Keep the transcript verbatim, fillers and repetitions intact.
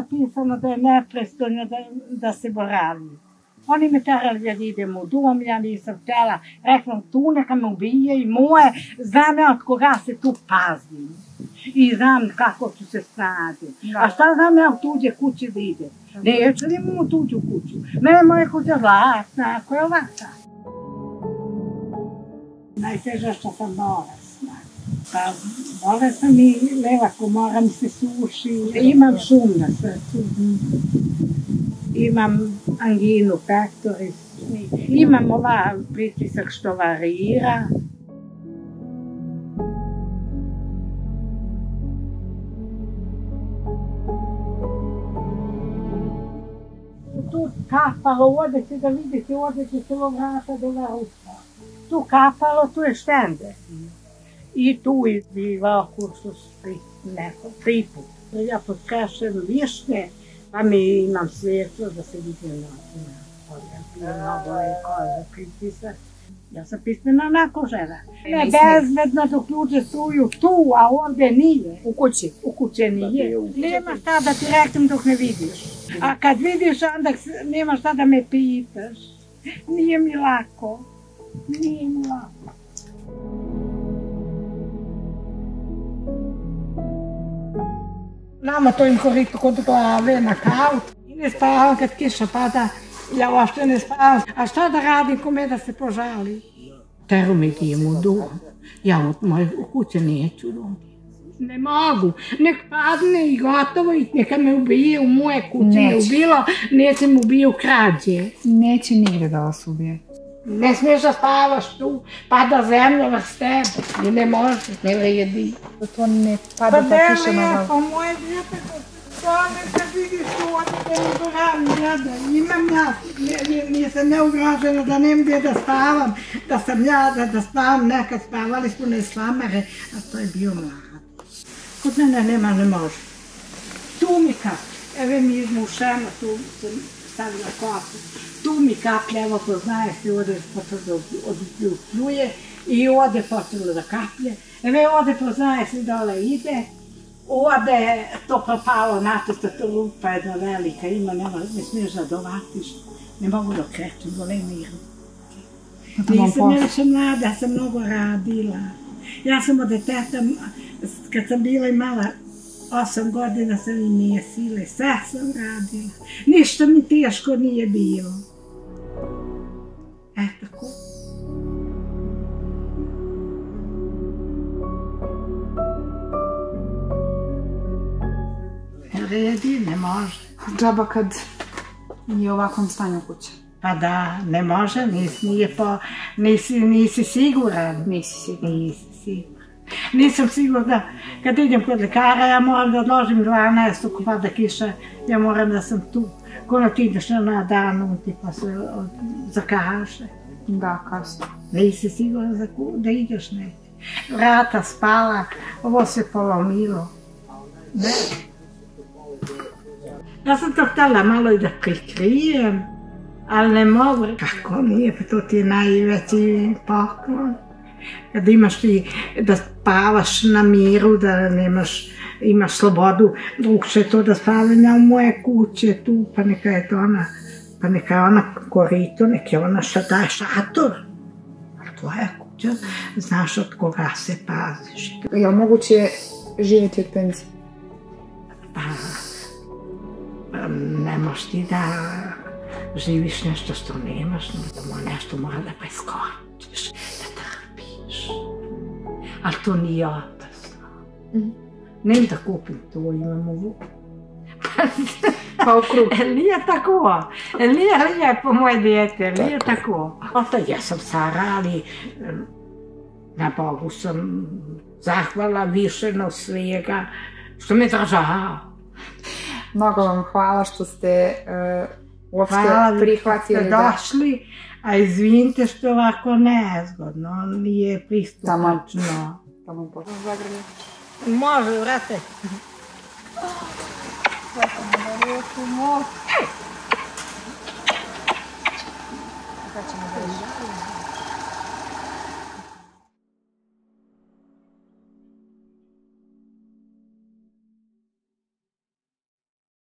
napisano da je nepristojno da, da se boravi. Oni me terali da idem u dom, ja nisam htjela. Rekla, tu neka me ubije i moje, znam ja od koga se tu pazim. I znam kako ću se snađi. A šta znam ja u tuđe kuće da idem? Neću li imam u tuđu kuću. Mene moje kuća vlasna, ako je ovakva. Najteže što sam bolesna. Pa bolesna mi levako, moram se suši. Imam šum na srcu. Imam anginu pectoris. Imam ova pritisak što varira. Tu kapalo, odete da vidite, odete celo vrata do vrata. Tu kapalo, tu je štender. I tu izbivao kursus neko, tri put. Ja podkašem višnje, pa mi imam svijetlo da se vidim na mnogo je kože pritisak. Ja sam pismena onako žena. Ne, bezbedno dok ljudi struju tu, a ovdje nije. U kući? U kuće nije. Nema šta da ti reknem dok ne vidiš. A kad vidiš, onda nema šta da me pitaš. Nije mi lako. Nije mi lako. Nama to im korito kod glave na kaut. I ne spavam kad kiša pada. Ja uopšte ne spavam. A šta da radim kome da se požali? Teru mi idem u dom. Ja u moje kuće neću dom. Ne mogu. Nek padne i gotovo i neka me ubije u moje kuće. Ne ubilo, neće me ubije u krađe. Neće nigde da vas ubije. Ne smiješ da spavaš tu, pada zemlja vas tebe. I ne može, ne vredi. To ne pada ta kiša na glavu. Pa moje djete, kad vidiš tu, odite mi do rani, gledaj. Imam ja, nisam neugrožena da nemam gdje da spavam, da sam ja, da spavam, nekad spavali smo ne slamare, a to je bio mlad. Kod mene nema, ne može. Tu mi kaplje, evo mi izmušeno, tu sam stavila kapu. Tu mi kaplje, evo poznaje se, ovdje počelo da odljuje i ovdje počelo da kaplje. Evo ovdje poznaje se, dole ide. Ovdje je to propalo, natesto to lupa jedna velika, ima, ne smiješ da dovatiš, ne mogu da krećem, vole miru. Nisam više mlada, ja sam mnogo radila. Ja sam od deteta, kad sam bila imala osam godina, sam i nije sile, sve sam radila. Ništa mi teško nije bilo. E, tako. Redi, ne može. Džaba kad je u ovakvom stanju kuća. Pa da, ne može, nije po, nisi, nisi siguran. Nisi siguran. Nisi siguran. Nisam sigurna, kad idem kod lekara, ja moram da odložim dvanaest, ako pada kiša, ja moram da sam tu. Kono ti ideš na danu, ti pa se zakaže. Da, kasno. Nisi sigurna da ideš negdje. Vrata spala, ovo se polomilo. Ne. Ja sam to htjela malo i da prikrijem, ali ne mogu. Kako nije, pa to ti je najveći poklon. Kad imaš ti da spavaš na miru, da nemaš, imaš slobodu, drugče to da spavanja u moje kuće tu, pa neka je to ona, pa neka je ona korito, neka je ona šta daje šator. A tvoja kuća, znaš od koga se paziš. Je li moguće živjeti od penzije? Pa, ne možeš ti da živiš nešto što nemaš, da nešto mora da preskočiš, da trpiš. Ali to nije opasno. Nem da kupim to, imam ovu. Pa u krug. El nije tako, el nije lijepo moje dijete, el nije tako. Oto ja sam Sara, ali na Bogu sam zahvala više na svega što me držao. Mnogo vam hvala što ste uopšte prihvatili da... Hvala što ste došli, a izvinite što je ovako nezgodno, nije pristupačno. Tamo počnem zagrljati. Može, vrate. Vrate na rijeku, može. Kad ćemo da išli?